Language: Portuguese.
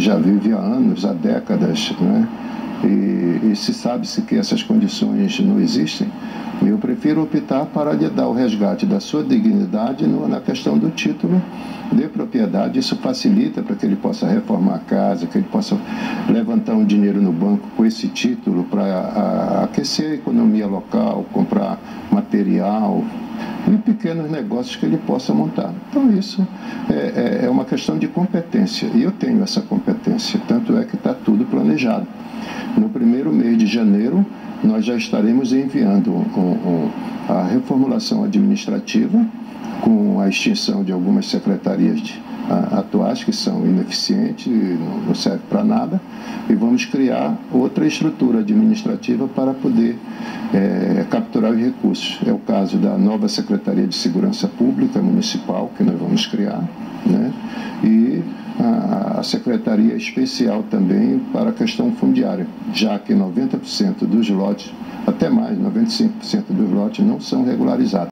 já vive há anos, há décadas, né? E se sabe-se que essas condições não existem, eu prefiro optar para lhe dar o resgate da sua dignidade na questão do título de propriedade. Isso facilita para que ele possa reformar a casa, que ele possa levantar um dinheiro no banco com esse título para aquecer a economia local, comprar material e pequenos negócios que ele possa montar. Então isso é uma questão de competência, e eu tenho essa competência, tanto é que está tudo planejado. No primeiro mês de janeiro, nós já estaremos enviando a reformulação administrativa, com a extinção de algumas secretarias atuais que são ineficientes, não servem para nada, e vamos criar outra estrutura administrativa para poder capturar os recursos. É o caso da nova Secretaria de Segurança Pública Municipal, que nós vamos criar, né? E a Secretaria Especial também para a questão fundiária, já que 90% dos lotes, até mais, 95% dos lotes não são regularizados.